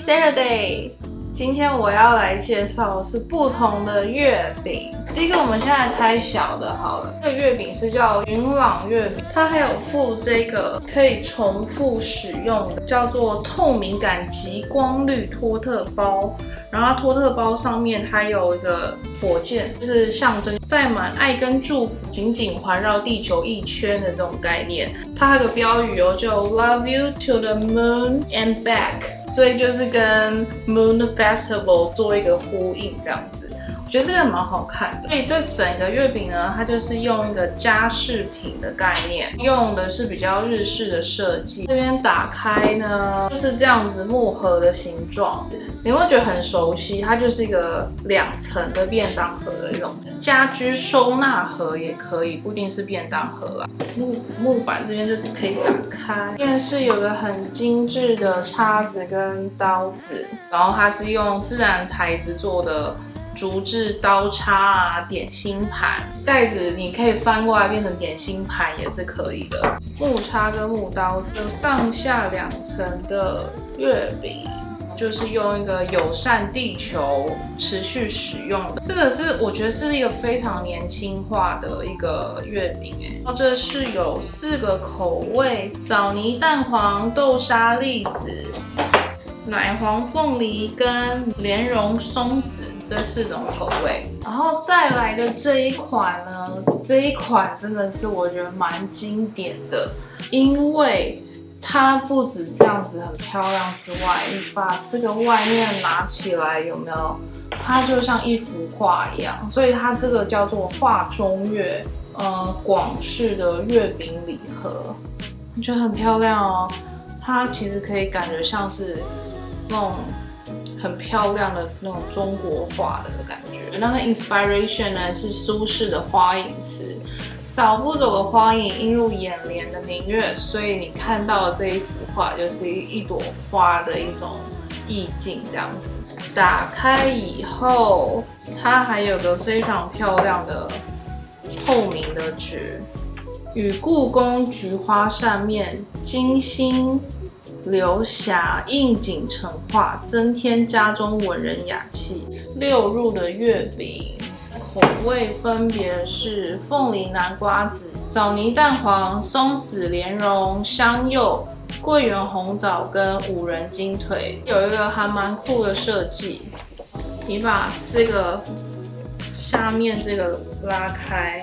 Saturday， 今天我要来介绍的是不同的月饼。第一个，我们现在猜小的好了。这个月饼是叫云朗月饼，它还有附这个可以重复使用的，叫做透明感极光绿托特包。然后它托特包上面还有一个火箭，就是象征载满爱跟祝福，紧紧环绕地球一圈的这种概念。它还有个标语哦，叫 Love you to the moon and back， 所以就是跟 Moon Festival 做一个呼应这样子。我觉得这个蛮好看的，所以这整个月饼呢，它就是用一个家饰品的概念，用的是比较日式的设计。这边打开呢，就是这样子木盒的形状，你会觉得很熟悉，它就是一个2层的便当盒的一种家居收纳盒也可以，不一定是便当盒啦。木板这边就可以打开，电视有个很精致的叉子跟刀子，然后它是用自然材质做的。竹制刀叉啊，点心盘盖子你可以翻过来变成点心盘也是可以的。木叉跟木刀子有上下2层的月饼，就是用一个友善地球持续使用的。这个是我觉得是一个非常年轻化的一个月饼哎。这是有4个口味：枣泥蛋黄、豆沙栗子、奶黄凤梨跟莲蓉松子。这4种口味，然后再来的这一款呢，这一款真的是我觉得蛮经典的，因为它不止这样子很漂亮之外，你把这个外面拿起来有没有？它就像一幅画一样，所以它这个叫做画中月，广式的月饼礼盒，我觉得很漂亮哦。它其实可以感觉像是那种。很漂亮的那种中国画的感觉，那个 inspiration 呢是苏轼的花影词，扫不走的花影映入眼帘的明月，所以你看到的这一幅画就是一朵花的一种意境这样子。打开以后，它还有个非常漂亮的透明的纸，与故宫菊花扇面精心。留霞应景成画，增添家中文人雅气。6入的月饼，口味分别是凤梨南瓜子、枣泥蛋黄、松子莲蓉、香柚、桂圆红枣跟5仁金腿。有一个还蛮酷的设计，你把这个下面这个拉开。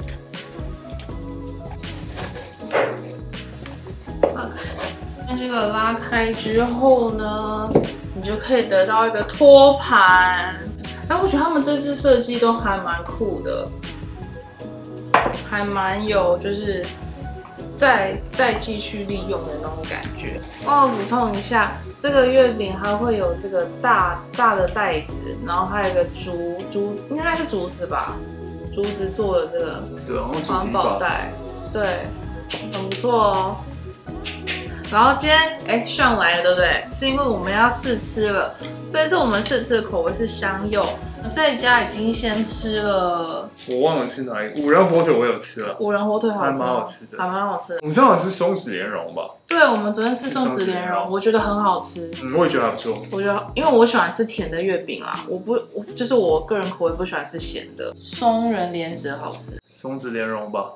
这个拉开之后呢，你就可以得到一个托盘。哎，我觉得他们这次设计都还蛮酷的，还蛮有就是再继续利用的那种感觉。补充一下，这个月饼还会有这个大的袋子，然后还有一个竹应该是竹子吧，竹子做的这个环保袋，对，很不错哦。然后今天上来了，对不对？是因为我们要试吃了。这次我们试吃的口味是香柚，在家已经先吃了。 我忘了吃哪一个，5仁火腿我有吃了。 5仁火腿好吃， 还蛮好吃的， 还蛮好吃的。 我们上次吃松子莲蓉吧？ 对，我们昨天吃松子莲蓉，我觉得很好吃。 我也觉得还不错。 我觉得，因为我喜欢吃甜的月饼啦，我就是我个人口味不喜欢吃咸的。松仁莲子好吃， 松子莲蓉吧。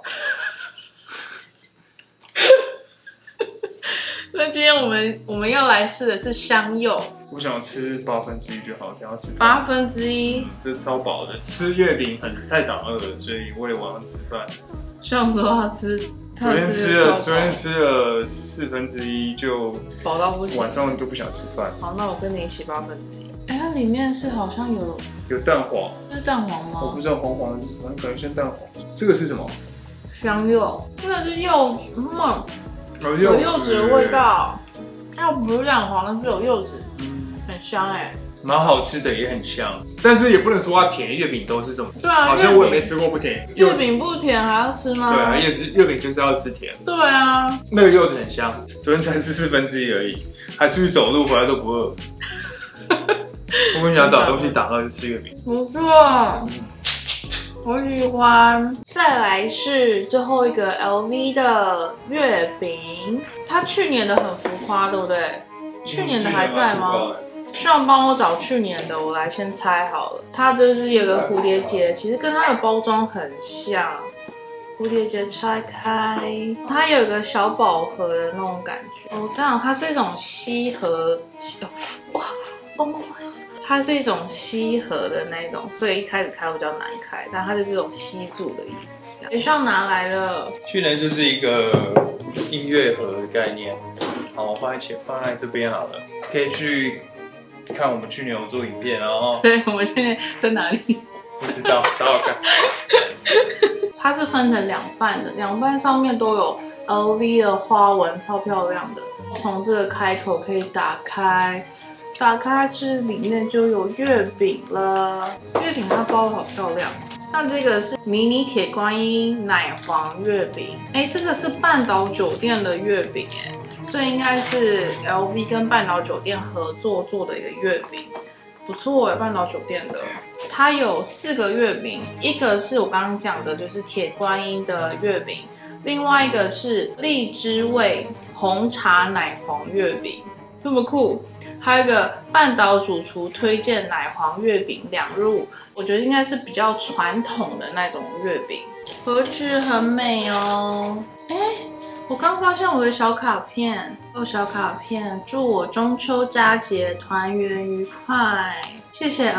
那今天我们要来试的是香柚。 我想吃1/8就好，等下吃 1/8。 这超饱的。吃月饼太挡饿了，所以为了晚上吃饭。 想说要吃， 昨天吃了1/4就饱到不行， 晚上都不想吃饭。 好，那我跟你一起1/8。它里面是好像有蛋黄， 这是蛋黄吗？ 我不知道黄黄的，反正可能像蛋黄。这个是什么？ 香柚，这个是柚子，有柚子的味道。它不是蛋黄，但是有柚子，很香哎。 蛮好吃的，也很香，但是也不能说它甜，月饼都是这么甜。 对啊， 好像我也没吃过不甜。 月饼不甜还要吃吗？ 对啊，月饼就是要吃甜。 对啊， 那个柚子很香，昨天才吃1/4而已，还出去走路回来都不饿。我跟你讲，找东西挡饿就吃月饼， 不错，我喜欢。再来是最后一个 LV 的月饼，它去年的很浮夸，对不对？去年的还在吗？ 希望帮我找去年的，我来先猜好了。它就是有个蝴蝶结，其实跟它的包装很像。蝴蝶结拆开，它有一个小宝盒的那种感觉。哦，这样它是一种吸盒，哇，它是一种吸盒的那种，所以一开始开比较难开，但它就是这种吸住的意思。学校拿来了， 去年就是一个音乐盒的概念。好，我放在这边好了，可以去看我们去年有做影片，然后对，我们去年在哪里？ 不知道，找找看。 它是分成两半的，两半上面都有 LV 的花纹，超漂亮的。从这个开口可以打开，打开是里面就有月饼了。月饼它包的好漂亮。那这个是迷你铁观音奶黄月饼，这个是半岛酒店的月饼，所以应该是 LV 跟半岛酒店合作做的一个月饼。不错半岛酒店的，它有4个月饼，一个是我刚刚讲的，就是铁观音的月饼，另外一个是荔枝味红茶奶黄月饼，这么酷。还有一个半岛主厨推荐奶黄月饼2入，我觉得应该是比较传统的那种月饼，盒子很美哦。我刚发现我的小卡片，小卡片，祝我中秋佳节团圆愉快，谢谢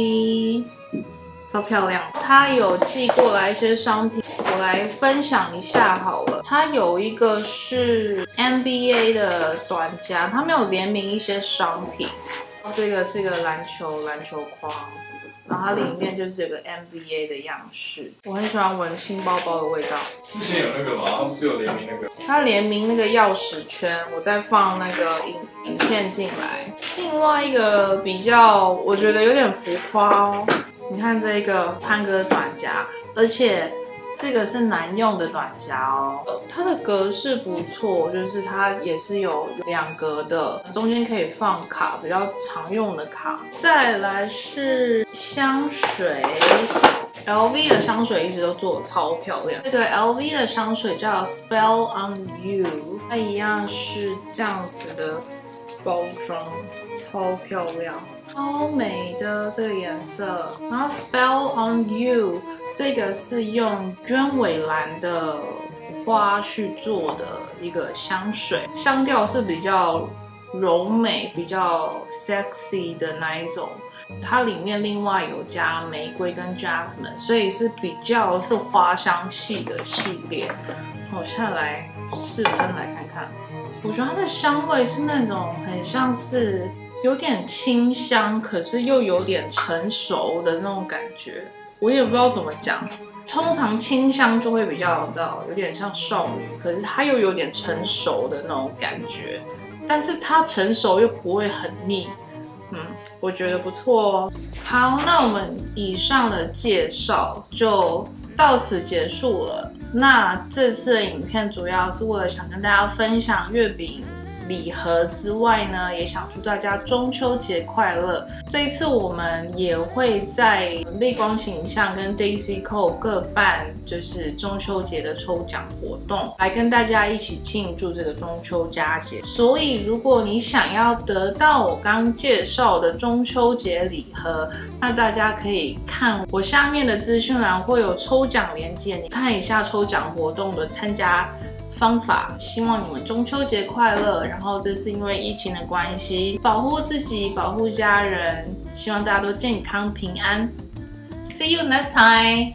LV， 超漂亮。它有寄过来一些商品，我来分享一下好了。它有一个是 NBA 的短夹，它没有联名一些商品。这个是一个篮球框。然后它里面就是有个 NBA 的样式，我很喜欢闻新包包的味道。 之前有那个吗？他们是有联名那个。 它联名那个钥匙圈，我再放那个影片进来。另外一个比较，我觉得有点浮夸哦。你看这个潘哥短夹，而且这个是男用的短夹哦。它的格式不错，就是它也是有2格的，中间可以放卡，比较常用的卡。再来是香水。LV 的香水一直都做得超漂亮，这个 LV 的香水叫 Spell on You， 它一样是这样子的包装，超漂亮，超美的这个颜色。然后 Spell on You 这个是用鸢尾兰的花去做的一个香水，香调是比较柔美、比较 sexy 的那一种。它里面另外有加玫瑰跟 jasmine， 所以是比较是花香系的系列。我现在来试喷来看看，我觉得它的香味是那种很像是有点清香，可是又有点成熟的那种感觉。我也不知道怎么讲，通常清香就会比较有点像少女，可是它又有点成熟的那种感觉，但是它成熟又不会很腻。我觉得不错哦。好，那我们以上的介绍就到此结束了。那这次的影片主要是为了想跟大家分享月饼礼盒之外呢，也想祝大家中秋节快乐。这一次我们也会在泪光形象跟 Daisy Co 各办就是中秋节的抽奖活动，来跟大家一起庆祝这个中秋佳节。所以如果你想要得到我刚介绍的中秋节礼盒，那大家可以看我下面的资讯栏会有抽奖链接，你看一下抽奖活动的参加方法。希望你们中秋节快乐，然后这是因为疫情的关系，保护自己，保护家人，希望大家都健康平安。See you next time，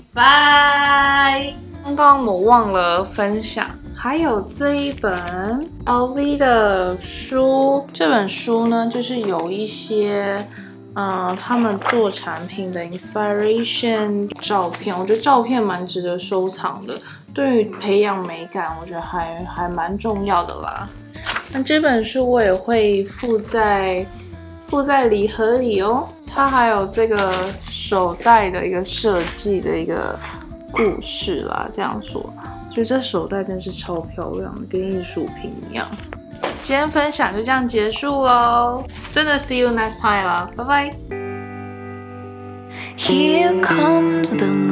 bye。刚刚我忘了分享，还有这一本 LV 的书，这本书呢就是有一些他们做产品的 inspiration 照片，我觉得照片蛮值得收藏的，对于培养美感，我觉得还蛮重要的啦。那这本书我也会附在礼盒里哦。它还有这个手袋的一个设计的一个故事啦，这样说，所以这手袋真是超漂亮的，跟艺术品一样。今天分享就这样结束喽，真的 see you next time 啦，拜拜。Here comes the